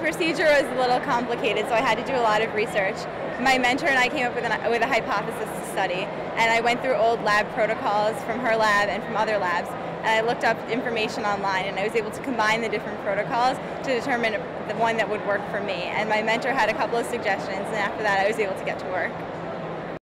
procedure was a little complicated, so I had to do a lot of research. My mentor and I came up with a hypothesis to study, and I went through old lab protocols from her lab and from other labs, and I looked up information online, and I was able to combine the different protocols to determine the one that would work for me. And my mentor had a couple of suggestions, and after that I was able to get to work.